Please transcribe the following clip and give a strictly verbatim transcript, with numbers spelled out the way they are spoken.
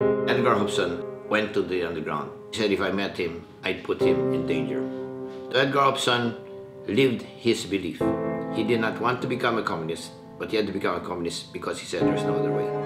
Edgar Hobson went to the underground. He said if I met him, I'd put him in danger. So Edgar Hobson lived his belief. He did not want to become a communist, but he had to become a communist because he said there's no other way.